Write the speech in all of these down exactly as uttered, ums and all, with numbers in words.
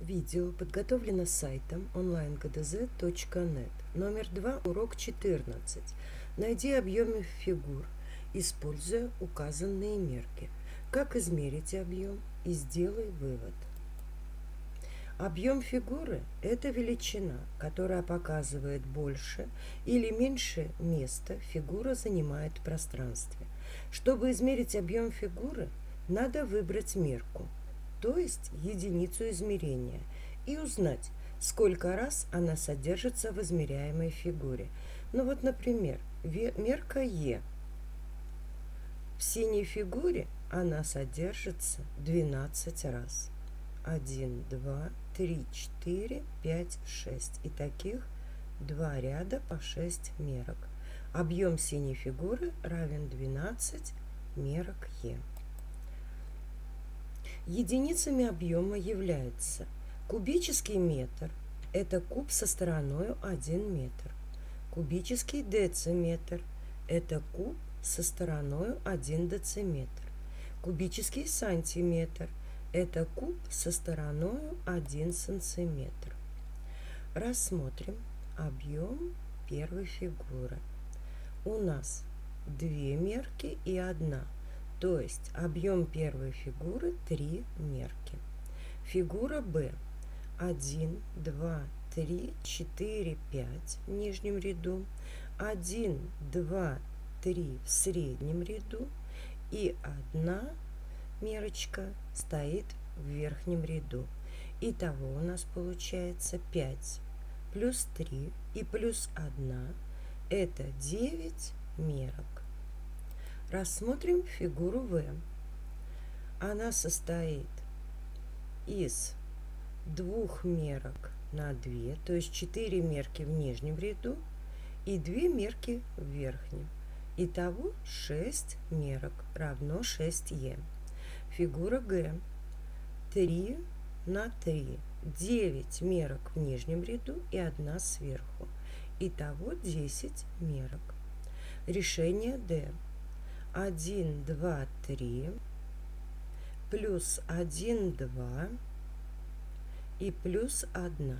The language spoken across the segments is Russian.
Видео подготовлено сайтом онлайн гэ дэ зэ точка нет. Номер два, урок четырнадцать. Найди объемы фигур, используя указанные мерки. Как измерить объем и сделай вывод. Объем фигуры – это величина, которая показывает больше или меньше места фигура занимает в пространстве. Чтобы измерить объем фигуры, надо выбрать мерку, то есть единицу измерения, и узнать, сколько раз она содержится в измеряемой фигуре. Ну вот, например, мерка Е. В синей фигуре она содержится двенадцать раз. один, два, три, четыре, пять, шесть. И таких два ряда по шесть мерок. Объем синей фигуры равен двенадцати мерок Е. Единицами объема являются кубический метр, это куб со стороной один метр, кубический дециметр, это куб со стороной один дециметр, кубический сантиметр, это куб со стороной один сантиметр. Рассмотрим объем первой фигуры. У нас две мерки и одна. То есть объем первой фигуры три мерки. Фигура Б. один, два, три, четыре, пять в нижнем ряду. один, два, три в среднем ряду. И одна мерочка стоит в верхнем ряду. Итого у нас получается пять плюс три и плюс одна. Это девять мерок. Рассмотрим фигуру В. Она состоит из двух мерок на две, то есть четыре мерки в нижнем ряду и две мерки в верхнем. Итого шесть мерок равно шесть Е. Фигура Г. три на три. девять мерок в нижнем ряду и одна сверху. Итого десять мерок. Решение Д. один, два, три плюс один, два и плюс одна.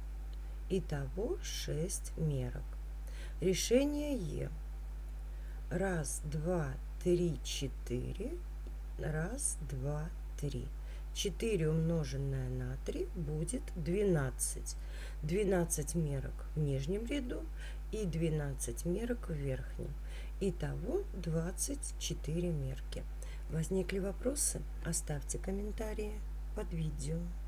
Итого шесть мерок. Решение Е. Раз, два, три, четыре. Раз, два, три. четыре умноженное на три будет двенадцать. двенадцать мерок в нижнем ряду и двенадцать мерок в верхнем. Итого двадцать четыре мерки. Возникли вопросы? Оставьте комментарии под видео.